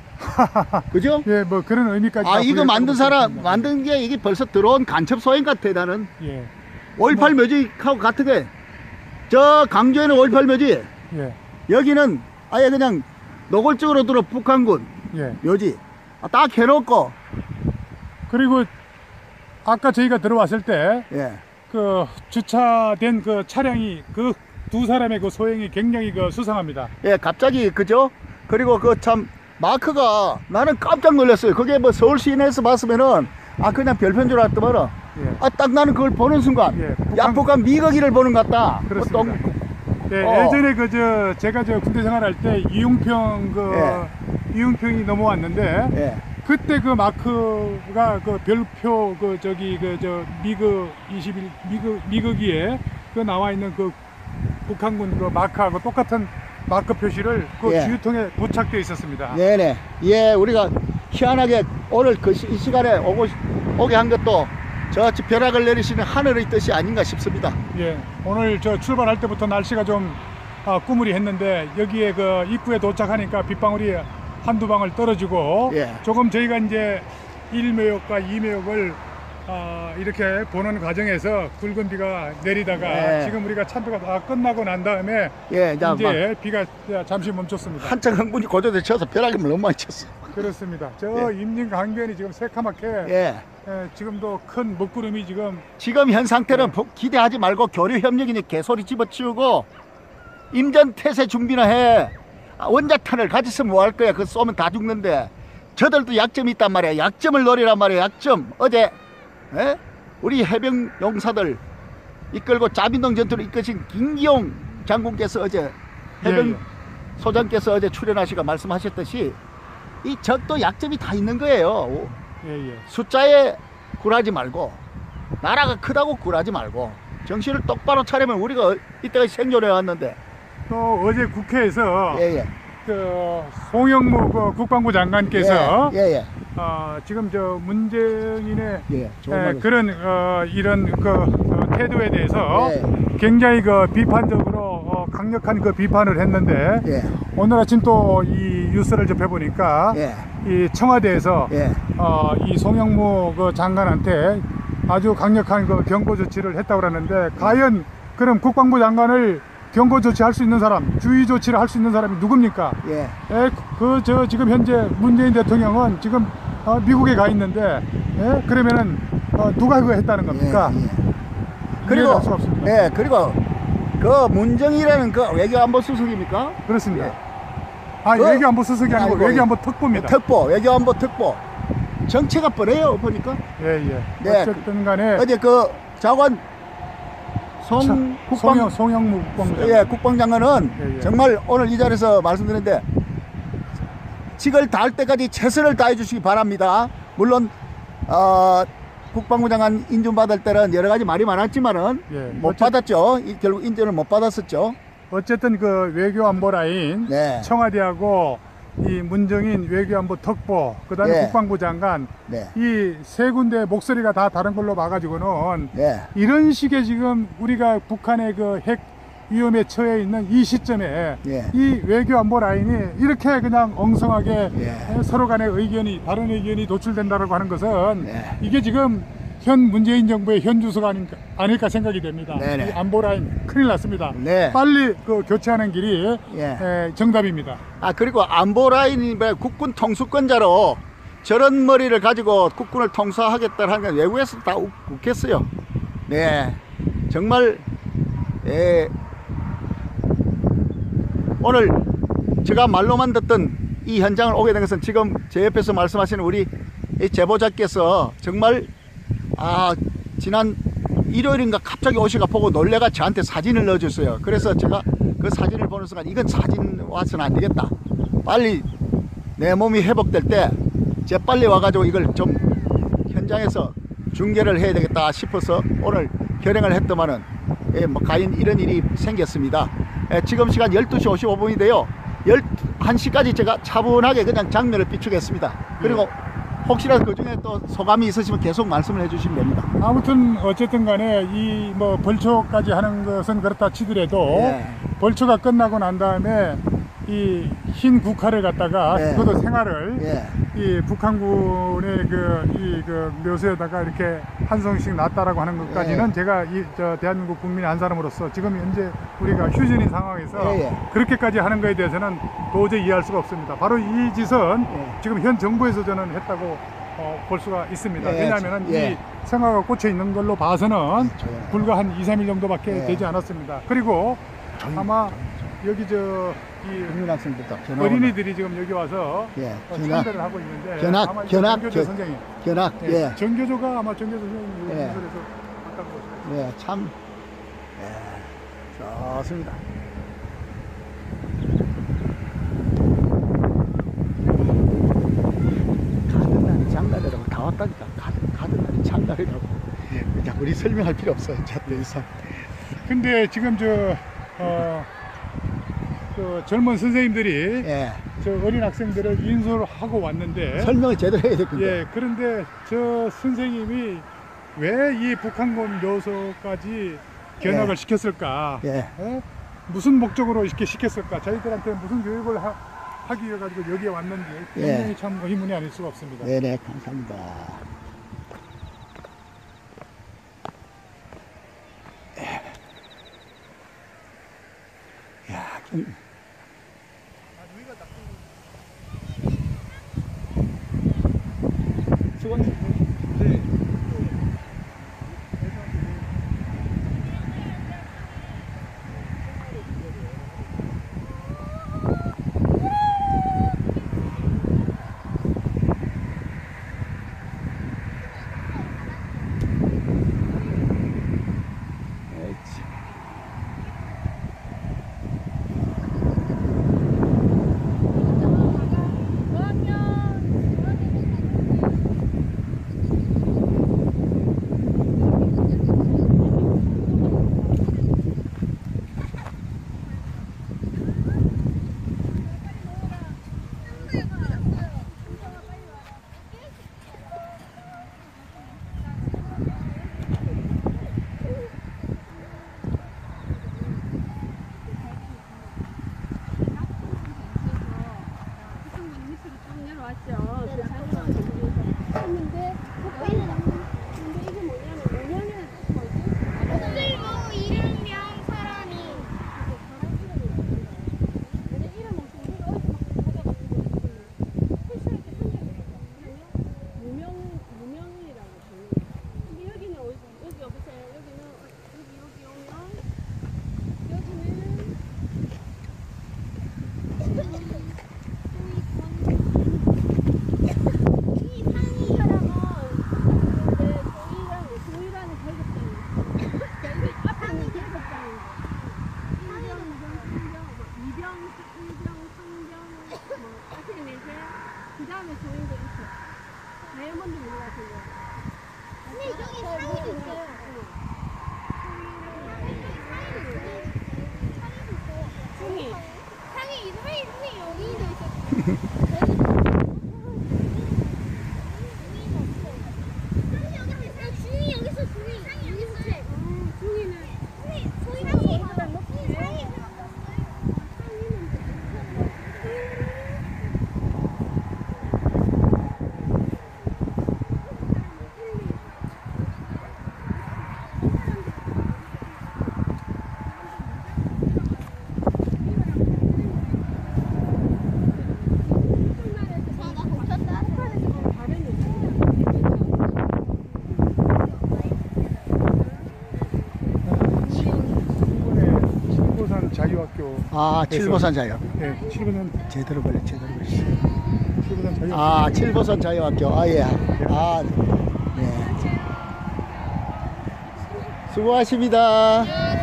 그죠? 예, 뭐 그런 의미까지. 아, 이거 만든 사람, 있습니다. 만든 게 이게 벌써 들어온 간첩 소행 같아, 나는. 예, 5.18 묘지하고 같으게. 저 강조에는 5.18 묘지, 예, 여기는 아예 그냥 노골적으로 들어 북한군 예. 묘지 딱 해놓고, 그리고 아까 저희가 들어왔을 때 예, 그 주차된 그 차량이 그 두 사람의 그 소행이 굉장히 그 수상합니다. 예, 갑자기 그죠? 그리고 그 참 마크가 나는 깜짝 놀랐어요. 그게 뭐 서울 시내에서 봤으면은 아 그냥 별표인 줄 알았더만, 예. 아 딱 나는 그걸 보는 순간 예, 약복한 미거기를 보는 것 같다. 그렇습니다. 예, 어. 예전에 제가 군대 생활할 때 이웅평 이웅평이 넘어왔는데, 예, 그때 그 마크가 그 별표 미그 21 미그기에 그 나와 있는 그 북한군 그 마크하고 똑같은 마크 표시를 그 예. 주유통에 부착되어 있었습니다. 네네. 예, 우리가 희한하게 오늘 이 시간에 오게 한 것도 저 벼락을 내리시는 하늘의 뜻이 아닌가 싶습니다. 예, 오늘 출발할 때부터 날씨가 좀 꾸물이했는데, 여기에 그 입구에 도착하니까 빗방울이 한두 방울 떨어지고, 예. 조금 저희가 이제 1매역과 2매역을 이렇게 보는 과정에서 굵은 비가 내리다가 예. 지금 우리가 참배가 다 끝나고 난 다음에 예, 이제 비가 잠시 멈췄습니다. 한창 흥분이 고조돼 쳐서 벼락이 너무 많이 쳤어. 그렇습니다. 저 예. 임진강변이 지금 새카맣게 예. 지금도 큰 먹구름이 지금 현 상태는 기대하지 말고 교류 협력이니 개소리 집어치우고 임전태세 준비나 해. 원자탄을 가졌으면 뭐 할 거야. 그거 쏘면 다 죽는데. 저들도 약점이 있단 말이야. 약점을 노리란 말이야. 약점. 어제 우리 해병 용사들 이끌고 자민동 전투를 이끄신 김기용 장군께서 어제 해병 예. 소장께서 어제 출연하시고 말씀하셨듯이 이 적도 약점이 다 있는 거예요. 예, 예. 숫자에 굴하지 말고, 나라가 크다고 굴하지 말고 정신을 똑바로 차리면 우리가 이때까지 생존해 왔는데. 또 어제 국회에서 예예. 그 송영무 그 국방부 장관께서 예예. 지금 문재인의 예. 좋은 말씀. 그런 이런 태도에 대해서 예. 굉장히 비판적으로 강력한 비판을 했는데, 예. 오늘 아침 또 이 뉴스를 접해 보니까 예. 이 청와대에서 예. 이 송영무 장관한테 아주 강력한 경고 조치를 했다고 그러는데, 과연 그럼 국방부 장관을 경고 조치할 수 있는 사람, 주의 조치를 할 수 있는 사람이 누굽니까? 예. 지금 현재 문재인 대통령은 지금 미국에 가 있는데, 그러면은 누가 그거 했다는 겁니까? 예. 그리고 그리고 할 수가 없습니다. 예. 그리고 그 문정이라는 그 외교안보 수석입니까? 그렇습니다. 그- 외교안보 수석이 아니고 아니고 외교안보 특보입니다. 특보, 외교안보 특보. 정체가 뻔해요, 보니까. 예. 네. 어쨌든 간에 어제 그 장관 송영무 국방부 장관. 예, 국방장관은 예. 정말 오늘 이 자리에서 말씀드리는데, 직을 다할 때까지 최선을 다해 주시기 바랍니다. 물론 국방부 장관 인준 받을 때는 여러 가지 말이 많았지만은 예, 못 받았죠. 결국 인준을 못 받았었죠. 어쨌든 그 외교안보 라인 네. 청와대하고 이 문정인 외교안보 특보 그다음에 네. 국방부 장관 네. 이 세 군데 목소리가 다 다른 걸로 봐가지고는 네. 이런 식의 지금 우리가 북한의 그 핵 위험에 처해 있는 이 시점에 예. 이 외교안보 라인이 이렇게 그냥 엉성하게 예. 서로 간의 의견이 다른 의견이 노출된다라고 하는 것은 네. 이게 지금 현 문재인 정부의 현 주소가 아닐까 생각이 됩니다. 네네. 이 안보 라인 큰일 났습니다. 네. 빨리 그 교체하는 길이 예. 정답입니다. 그리고 안보 라인이 국군 통수권자로 저런 머리를 가지고 국군을 통수하겠다 하는 건 외국에서 다 웃겠어요. 네. 정말, 오늘 제가 말로만 듣던 이 현장을 오게 된 것은 지금 제 옆에서 말씀하시는 우리 제보자께서 정말, 지난 일요일인가 갑자기 오시가 보고 놀래가 저한테 사진을 넣어줬어요. 그래서 제가 그 사진을 보는 순간 이건 사진 와서는 안 되겠다. 빨리 내 몸이 회복될 때 재빨리 와가지고 이걸 좀 현장에서 중계를 해야 되겠다 싶어서 오늘 결행을 했더만은 과연 이런 일이 생겼습니다. 지금 시간 12시 55분인데요. 11시까지 제가 차분하게 그냥 장면을 비추겠습니다. 그리고 혹시라도 그 중에 또 소감이 있으시면 계속 말씀을 해주시면 됩니다. 아무튼 어쨌든 간에 이 뭐 벌초까지 하는 것은 그렇다 치더라도 예. 벌초가 끝나고 난 다음에 이 흰 국화를 갖다가 예. 그것도 생활을 예. 이 북한군의 그 묘소에다가 이렇게 한 송이씩 놨다라고 하는 것까지는 예. 제가 저 대한민국 국민의 한 사람으로서 지금 현재 우리가 휴전인 상황에서 예. 그렇게까지 하는 거에 대해서는 도저히 이해할 수가 없습니다. 바로 이 짓은 예. 지금 현 정부에서 저는 했다고 볼 수가 있습니다. 예. 왜냐하면 예. 이 성화가 꽂혀 있는 걸로 봐서는 조용히. 불과 한 2, 3일 정도밖에 예. 되지 않았습니다. 그리고 아마 여기 이 국민학생부터 어린이들이 지금 여기 와서 예. 참배를 하고 있는데 견학, 아마 견학, 정교조 선생님, 견학. 예. 정교조가 아마 정교조 선생님이 예. 연설에서 왔다고 보시면 예. 참. 예. 좋습니다. 가는 날이 장날이라고 다 왔다니까. 가는 날이 장날이라고. 자, 우리 설명할 필요 없어요. 자, 더 이상. 근데 지금 그 젊은 선생님들이 예. 저 어린 학생들을 인솔하고 왔는데 설명을 제대로 해야 될 건데. 예, 그런데 저 선생님이 왜 이 북한군 묘소까지 견학을 예. 시켰을까? 예. 예? 무슨 목적으로 이렇게 시켰을까? 저희들한테 무슨 교육을 하기 위해 가지고 여기에 왔는지 굉장히 예. 참 의문이 아닐 수가 없습니다. 네네, 감사합니다. 야, 수건. 그 다음에 조인도 있어. 다이아몬드 자유학교. 아, 칠보산 자유학교. 네, 칠보산 제대로 걸려, 제대로 걸려. 칠보산 자유학교. 아, 칠보산 자유학교. 아, 예. 아, 네. 수고하십니다.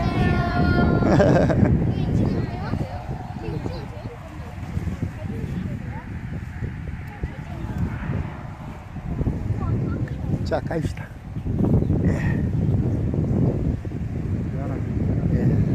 자, 갑시다. 예. 예.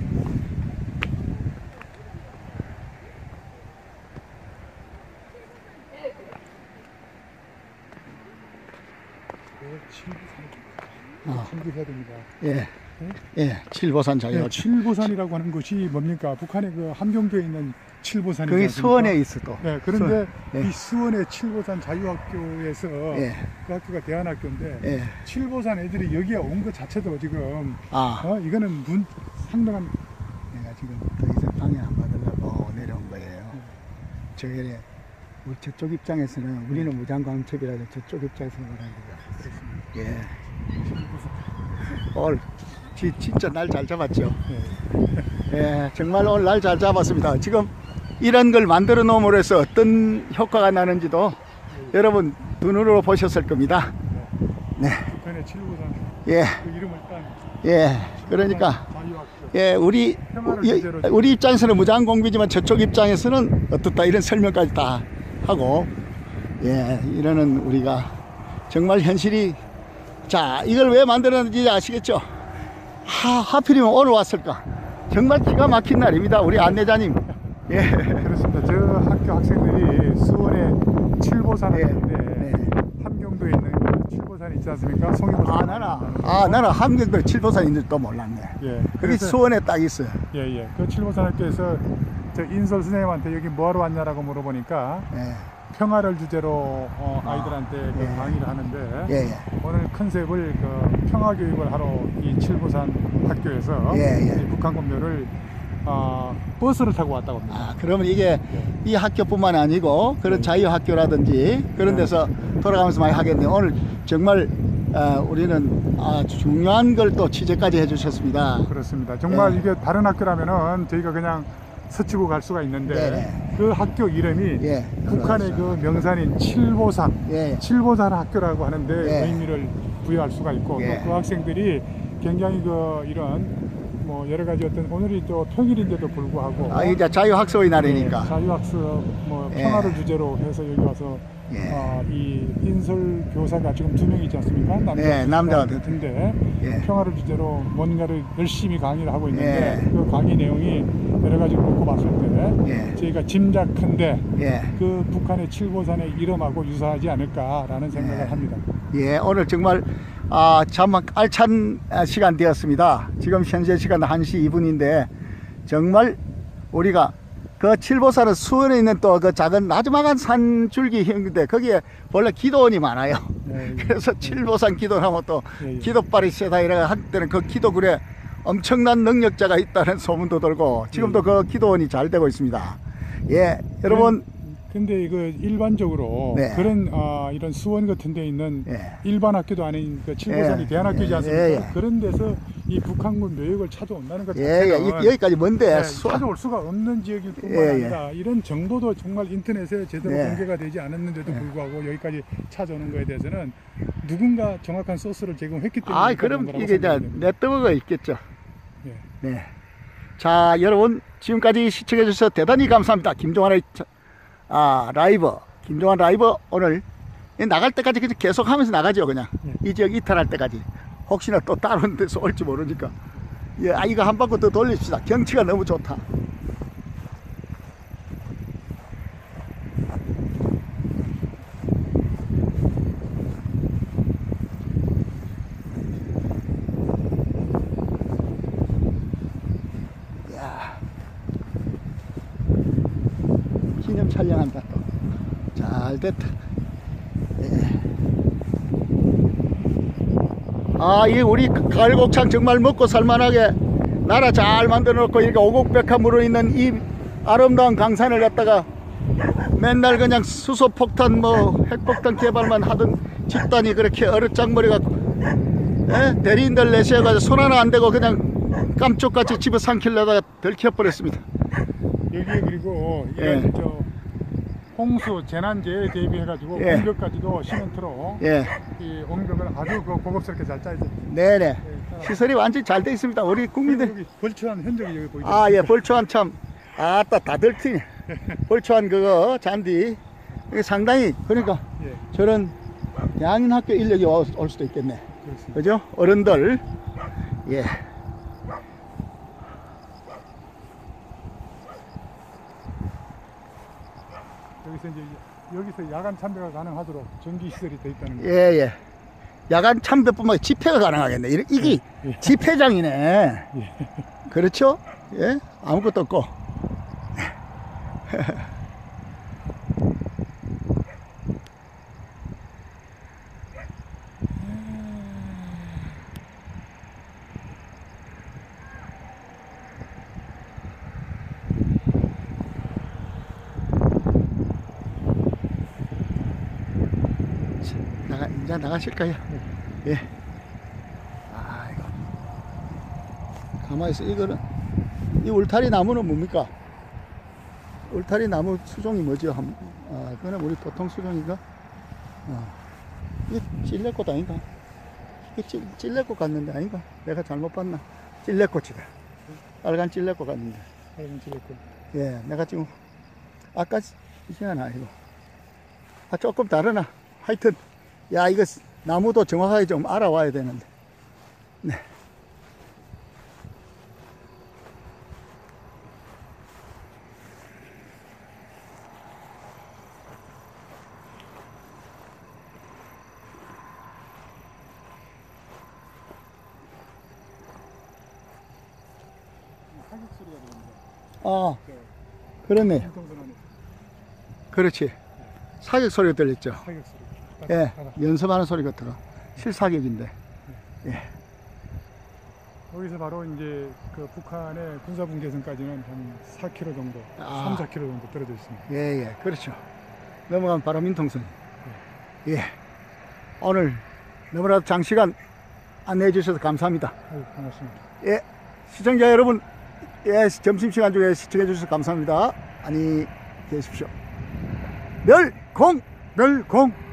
칠보산입니다. 예. 예, 칠보산 자유학교. 네, 칠보산이라고 하는 것이 뭡니까? 북한의 그 함경도에 있는 칠보산이 거기 수원에 있어 또. 네, 그런데 수원. 예. 이 수원의 칠보산 자유학교에서 예. 그 학교가 대안학교인데 예. 칠보산 애들이 여기에 온 것 자체도 지금 아, 이거는 상당한 내가 지금 더 이상 방해 안 받으려고 내려온 거예요. 저기 우리 저쪽 입장에서는 우리는 무장광첩이라도 저쪽 입장에서는 그런 거죠. 예. 오늘 진짜 날 잘 잡았죠. 예, 정말 오늘 날 잘 잡았습니다. 지금 이런 걸 만들어 놓음으로 해서 어떤 효과가 나는지도 여러분 눈으로 보셨을 겁니다. 네. 북한의 칠보산 예. 그 이름을 딴 예. 그러니까 자유학교. 예, 우리 입장에서는 무장공비지만 저쪽 입장에서는 어떻다 이런 설명까지 다 하고, 예, 이러는 우리가 정말 현실이, 자, 이걸 왜 만들었는지 아시겠죠? 하필이면 오늘 왔을까? 정말 기가 막힌 날입니다, 우리 안내자님. 예. 그렇습니다. 저 학교 학생들이 수원의 칠보산을 예. 하는데 함경도에 있는 칠보산 있지 않습니까? 송이보산. 나는 함경도 칠보산 있는 줄 또 몰랐네. 예. 거기 수원에 딱 있어요. 예. 그 칠보산 학교에서 저 인솔 선생님한테 여기 뭐하러 왔냐라고 물어보니까 예. 평화를 주제로 아이들한테 그 예. 강의를 하는데 예. 오늘 컨셉을 그 평화 교육을 하러 이 칠보산 학교에서 예. 이 북한군묘를 버스를 타고 왔다고 합니다. 아, 그러면 이게 이 학교뿐만 아니고 그런 자유학교라든지 그런 데서 돌아가면서 많이 하겠네요. 오늘 정말 우리는 중요한 걸 또 취재까지 해주셨습니다. 그렇습니다. 정말 예. 이게 다른 학교라면은 저희가 그냥 스치고 갈 수가 있는데 네네. 그 학교 이름이 예, 북한의 그 명산인 칠보산, 예. 칠보산 학교라고 하는데 예. 의미를 부여할 수가 있고 예. 또 그 학생들이 굉장히 그 이런 뭐 여러 가지 어떤 오늘이 또 평일인데도 불구하고 이제 자유학습의 날이니까. 자유학습 뭐 예. 평화를 주제로 해서 여기 와서 예. 이 인솔 교사가 지금 2명 있지 않습니까? 네, 남자가 같은데 예. 평화를 주제로 뭔가를 열심히 강의를 하고 있는데 예. 그 강의 내용이 여러 가지 놓고 봤을 때 예. 저희가 짐작컨대 예. 그 북한의 칠보산의 이름하고 유사하지 않을까라는 생각을 예. 합니다. 예, 오늘 정말 참 알찬 시간 되었습니다. 지금 현재 시간 1시 2분인데 정말 우리가 그 칠보산은 수원에 있는 또 그 작은 나지막한 산줄기인데 거기에 원래 기도원이 많아요. 예, 예. 그래서 칠보산 기도하면 또 예, 예. 기도발이 세다 이래 한때는 그 기도굴에 엄청난 능력자가 있다는 소문도 돌고 지금도 그 기도원이 잘 되고 있습니다. 예, 여러분. 근데 이거 일반적으로 네. 그런 이런 수원 같은 데 있는 예. 일반 학교도 아닌 그 칠보산이 예. 대안학교지 예. 않습니까? 예. 그런 데서 이 북한군 묘역을 찾아온다는 것 예, 자체가 여기까지 먼데 찾아올 수가 없는 지역일 뿐만 예, 예. 아니라 이런 정보도 정말 인터넷에 제대로 네. 공개가 되지 않았는데도 네. 불구하고 여기까지 찾아오는 거에 대해서는 누군가 정확한 소스를 제공했기 때문에 그럼 이게 이제 네트워크가 있겠죠. 예. 네. 자, 여러분 지금까지 시청해 주셔서 대단히 감사합니다. 김종환의 라이브, 김종환 라이브 오늘 나갈 때까지 그냥 계속 하면서 나가죠. 그냥 이 지역 이탈할 때까지. 혹시나 또 다른 데서 올지 모르니까. 예, 이거 한 바퀴 더 돌립시다. 경치가 너무 좋다. 촬영한다 또. 잘 됐다. 예. 아, 이 우리 가을곡창 정말 먹고 살만하게 나라 잘 만들어 놓고 이렇게 오곡백화 물어있는 이 아름다운 강산을 갖다가 맨날 그냥 수소폭탄 뭐 핵폭탄 개발만 하던 집단이 그렇게 어릇장머리가 대리인들 내세워가지고 손 하나 안 대고 그냥 깜쪽같이 집어삼키려다가 들켜버렸습니다. 여기에 그리고 예. 이런 저 홍수 재난재해에 대비해가지고 예. 공격까지도 시멘트로 예. 이 공격을 아주 고급스럽게 잘 짜있죠. 네네. 시설이 완전히 잘 돼 있습니다. 우리 국민들. 여기 벌초한 흔적이 여기 보이죠. 아, 예, 벌초한 참. 아따, 다들 트네. 벌초한 그거, 잔디. 이게 상당히, 그러니까 예, 저런 양인학교 인력이 올 수도 있겠네. 그렇습니다. 그죠? 어른들. 예. 여기서 야간 참배가 가능하도록 전기 시설이 돼 있다는 거. 예, 예. 야간 참배뿐만 아니라 집회가 가능하겠네. 이게 예. 집회장이네. 예. 그렇죠? 예? 아무것도 없고. 이제 나가실까요? 예. 아이고. 가만히 있어. 이거는, 이 울타리 나무는 뭡니까? 울타리 나무 수종이 뭐죠? 그거는 우리 보통 수종인가? 이게 찔레꽃 아닌가? 이게 찔레꽃 같는데 아닌가? 내가 잘못 봤나? 찔레꽃이다. 빨간 찔레꽃 같는데. 빨간 찔레꽃. 예, 내가 지금, 아까 이상하나, 이거. 조금 다르나? 하여튼, 야, 이거 나무도 정확하게 좀 알아와야 되는데. 네. 사격 소리가 들립니다. 아, 그렇네. 신통선 안에 그렇지. 사격 소리가 들렸죠. 사격 소리. 예, 연습하는 소리 같아가. 실사격인데. 예. 여기서 바로 이제 그 북한의 군사분 계선까지는 한 4km 정도, 아. 3, 4km 정도 떨어져 있습니다. 예, 예, 그렇죠. 넘어가면 바로 민통선. 예. 오늘 너무나도 장시간 안내해 주셔서 감사합니다. 아유, 반갑습니다. 예. 시청자 여러분, 예, 점심시간 중에 시청해 주셔서 감사합니다. 안녕히 계십시오. 멸공! 멸공!